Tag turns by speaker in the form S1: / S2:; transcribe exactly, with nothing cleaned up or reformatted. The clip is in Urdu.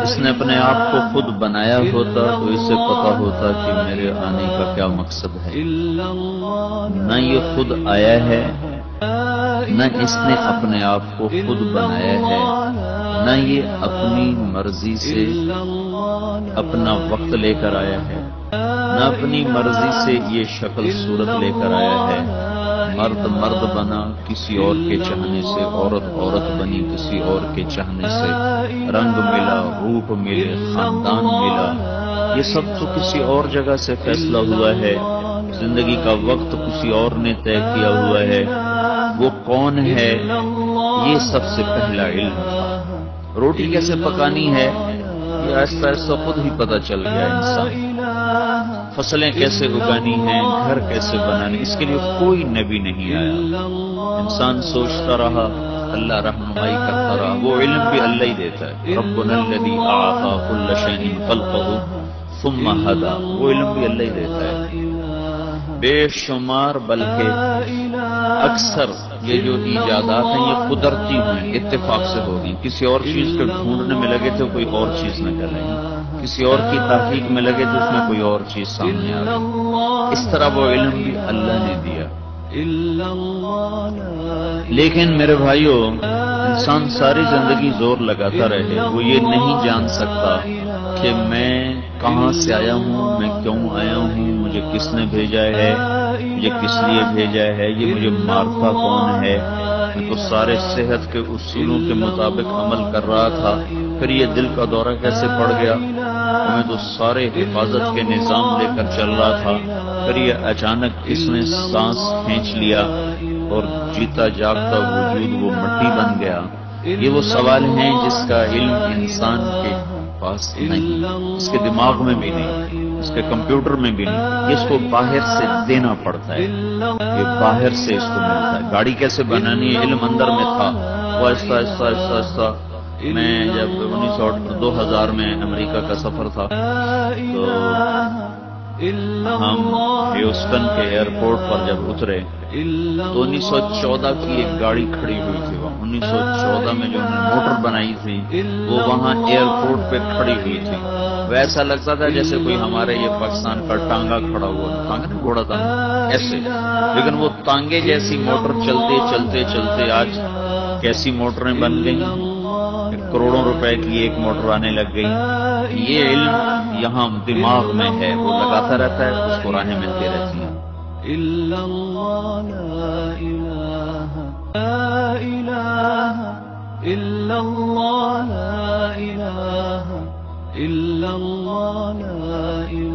S1: اس نے اپنے آپ کو خود بنایا ہوتا تو اسے پتا ہوتا کہ میرے آنے کا کیا مقصد ہے۔ نہ یہ خود آیا ہے، نہ اس نے اپنے آپ کو خود بنایا ہے، نہ یہ اپنی مرضی سے اپنا وقت لے کر آیا ہے، نہ اپنی مرضی سے یہ شکل صورت لے کر آیا ہے۔ مرد مرد بنا کسی اور کے چاہنے سے، عورت عورت بنی کسی اور کے چاہنے سے، رنگ ملا، روپ ملے، خاندان ملا، یہ سب تو کسی اور جگہ سے فیصلہ ہوا ہے۔ زندگی کا وقت کسی اور نے طے کیا ہوا ہے۔ وہ کون ہے یہ سب سے پہلا علم تھا۔ روٹی کیسے پکانی ہے یہ آہستہ آہستہ خود ہی پتہ چل گیا انسان۔ فصلیں کیسے اگانی ہیں، گھر کیسے بنانے، اس کے لیے کوئی نبی نہیں آیا۔ انسان سوچتا رہا، اللہ رہنمائی کرتا رہا۔ وہ علم بھی اللہ ہی دیتا ہے۔ ربنا الذی اعطى كل شيء خلقه ثم هدى، وہ علم بھی اللہ ہی دیتا ہے۔ بے شمار بلکہ اکثر یہ جو ایجادات ہیں یہ قدرتی ہوئیں، اتفاق سے ہوگی۔ کسی اور چیز کو ڈھونڈنے میں لگے تو کوئی اور چیز نکل آئی، کسی اور کی تحقیق میں لگے تو اس میں کوئی اور چیز سامنے آ گئی۔ اس طرح وہ علم بھی اللہ نے دیا۔ لیکن میرے بھائیوں، انسان ساری زندگی زور لگاتا رہے، وہ یہ نہیں جان سکتا کہ میں کہاں سے آیا ہوں، میں کیوں آیا ہوں، مجھے کس نے بھیجا ہے، مجھے کس لیے بھیجا ہے، یہ مجھے مارتا کون ہے۔ میں تو سارے صحت کے اصولوں کے مطابق عمل کر رہا تھا، پھر یہ دل کا دورہ کیسے پڑ گیا؟ میں تو سارے حفاظت کے نظام لے کر چل رہا تھا، پھر یہ اچانک کس نے سانس کھینچ لیا اور جیتا جاگتا وجود وہ مٹی بن گیا۔ یہ وہ سوال ہیں جس کا علم انسان کے پاس نہیں، اس کے دماغ میں بھی نہیں، اس کے کمپیوٹر میں بھی نہیں، اس کو باہر سے دینا پڑتا ہے، یہ باہر سے اس کو ملتا ہے۔ گاڑی کیسے بنانی ہے علم اندر میں تھا، وہ آہستہ آہستہ آہستہ آہستہ میں جب انیس سو دو ہزار میں امریکہ کا سفر تھا تو ہم ہیوسٹن کے ایئرپورٹ پر جب اترے تو انیس سو چودہ کی ایک گاڑی کھڑی ہوئی تھی، وہاں انیس سو چودہ میں جو انہوں نے موٹر بنائی تھی وہ وہاں ایئرپورٹ پہ کھڑی ہوئی تھی۔ ویسا لگتا تھا جیسے کوئی ہمارے یہ پاکستان کا ٹانگا کھڑا ہوا، ٹانگا نہیں گھوڑا تھا ایسے، لیکن وہ ٹانگے جیسی موٹر چلتے چلتے چلتے آج کیسی موٹریں بن گئی، کروڑوں روپے کی ایک موٹر آنے لگ گئی۔ یہ علم یہاں دماغ میں ہے، وہ لگاتا رہتا ہے، اس کو راہیں ملتی رہتی ہیں۔
S2: اللہ